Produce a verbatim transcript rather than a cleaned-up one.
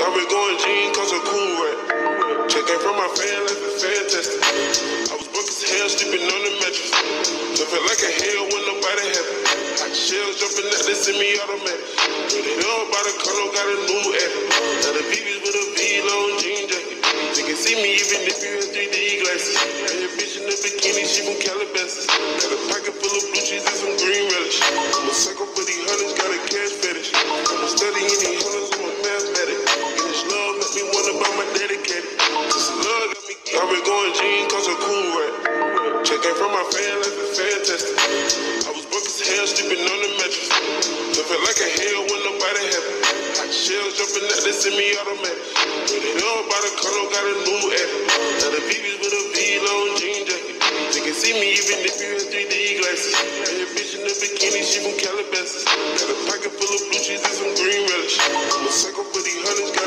I've been going jeans cause I'm cool, right? Checking from my fan life is fantastic. I was broke as hell, sleeping on the mattress. So felt like a hell when nobody happy. Hot shells jumping out, they send me automatic. Put it all by the color, got a new edit. Now the B B's with a V-long jean jacket. You can see me even if you have three D glasses. And your bitch in a bikini, she from Calabasas. Got a pocket full of blue cheese and some green relish. I'm a psycho for these hunters, got a cash fetish. I'm studying these hunters, I'm a mathematic. And this love make me wonder about my dedicated. This love got me, I've been going jeans cause I'm cool, right? Checking from my fan life is fantastic. I was broke as hell, sleeping on the mattress. So felt like a hell when nobody happy. Hot shells jumping out, they send me automatic. Put it all by the color, got a new edit. Now the B B's with a V-long jean jacket. You can see me even if you have three D glasses. And your bitch in a bikini, she from Calabasas. Got a pocket full of blue cheese and some green relish. I'm a psycho for these hunters, got